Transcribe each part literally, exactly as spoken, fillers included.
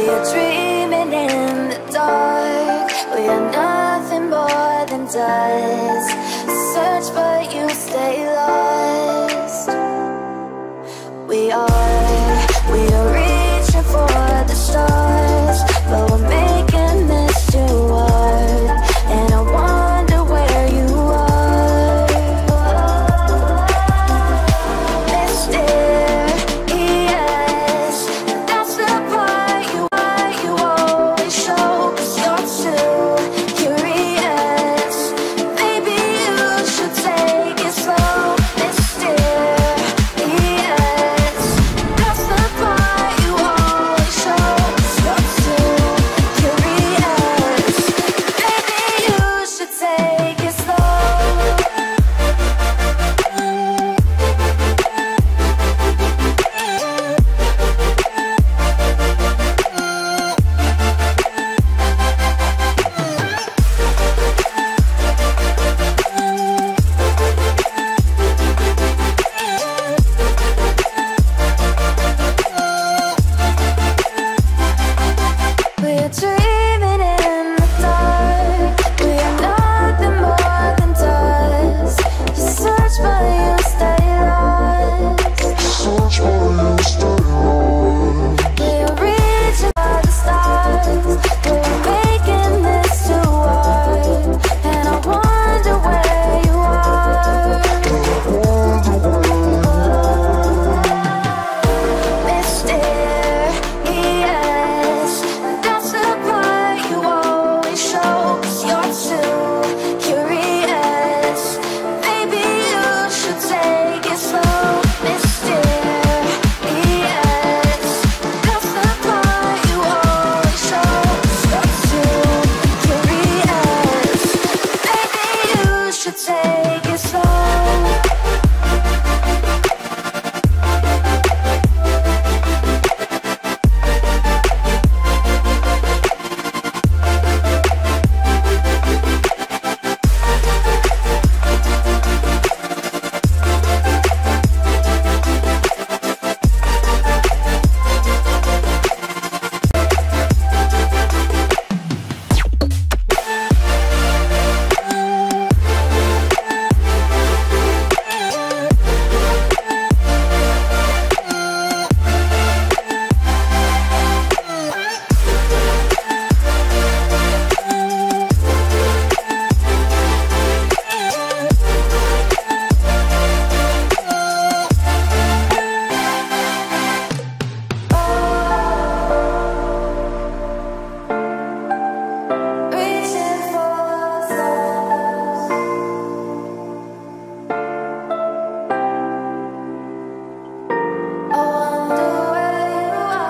We are dreaming in the dark. We are nothing more than dust. Search but you stay lost. We are, we are reaching for the stars, but we're making this too hard. And I wonder where you are. Mysterious, that's the part you are. You always show, 'cause you're too curious. Maybe you should take it slow. Mysterious, that's the part you always show, 'cause you're too curious. Maybe you should take it slow. We're dreaming in the dark. We are nothing more than dust. You search but you stay lost. Search but you stay lost. We are reaching for the stars. We're making this too hard. And I wonder where you are. Mysterious, that's the part you always show, 'cause you're too curious. Maybe you should take it slow. Mysterious, that's the part you always show, 'cause you're too curious. Maybe you should take it slow. Reaching for the stars. I wonder where you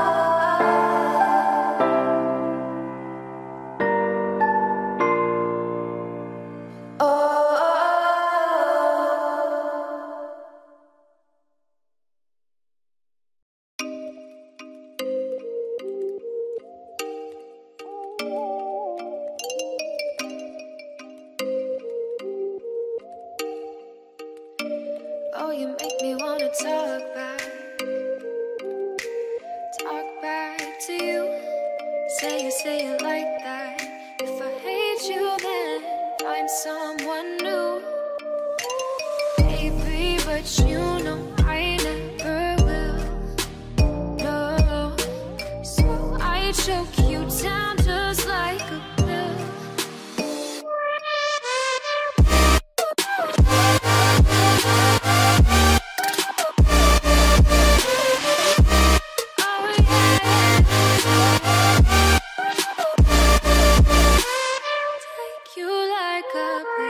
are. Oh. Oh, you make me wanna talk back, talk back to you. Say you say it like that. If I hate you, then find someone new. Baby, but you know I never will. No, so I choke you down just like a pill. You like a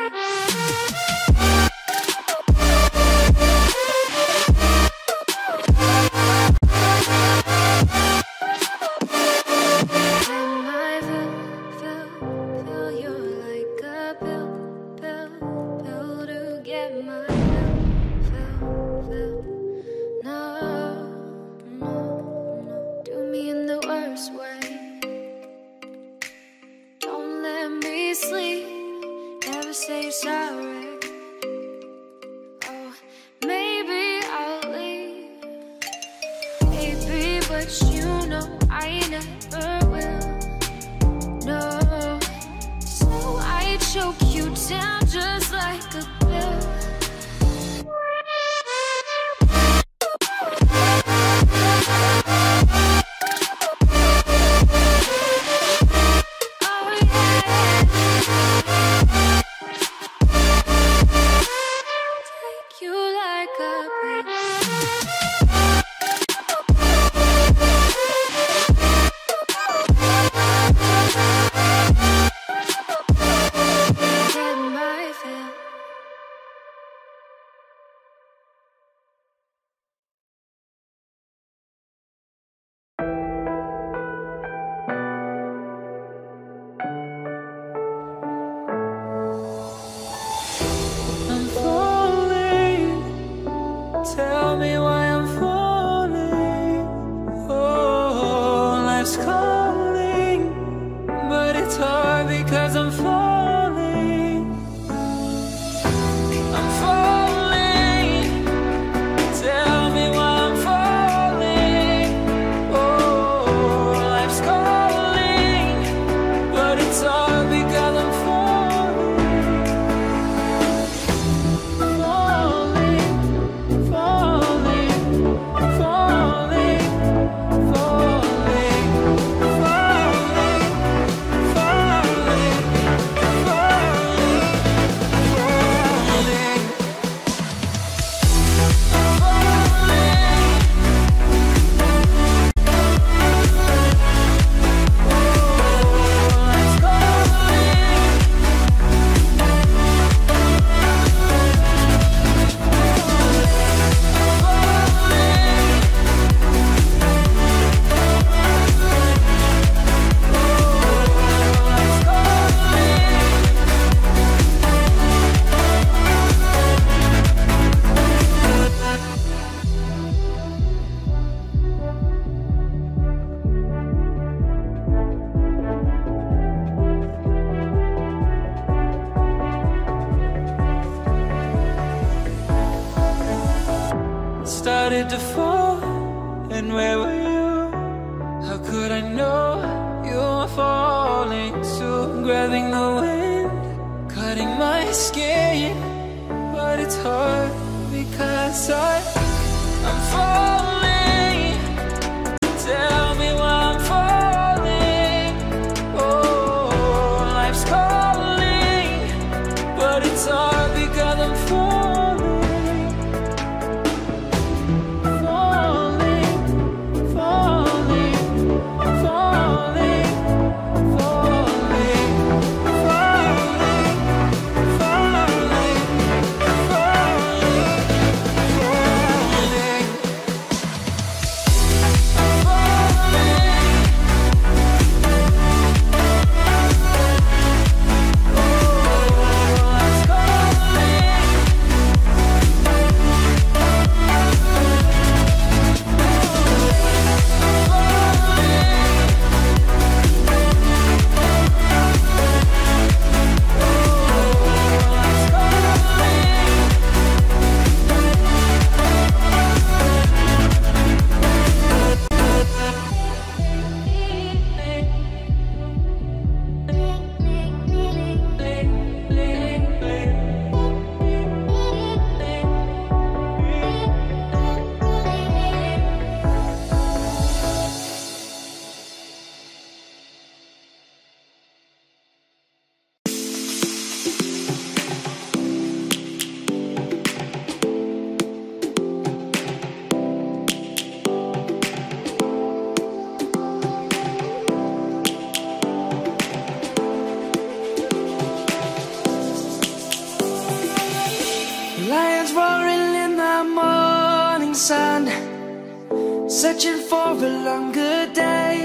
say sorry. Oh, maybe I'll leave, baby, but you know I never down just like a pill. Started to fall, and where were you? How could I know you were falling too? Grabbing the wind, cutting my skin, but it's hard because I, I'm falling. Tell me why I'm falling. Oh, life's calling, but it's hard because I'm falling. Lions roaring in the morning sun, searching for a longer day.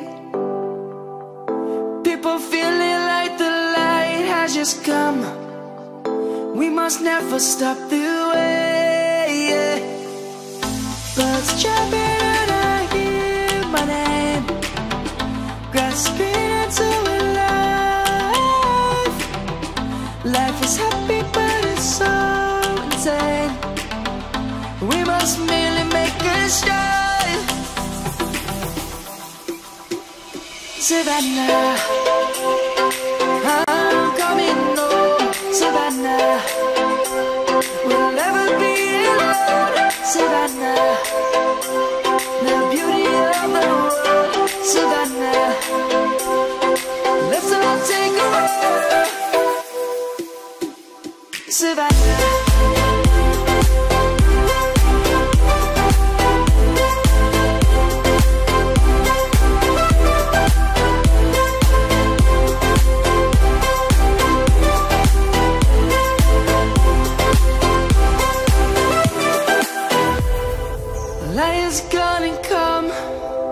People feeling like the light has just come. We must never stop the way. Birds chirping and I hear my name, grasping into a life. Life is happy but it's so insane. We must merely make a start. Savannah, I'm coming home. Savannah. Light is gonna come.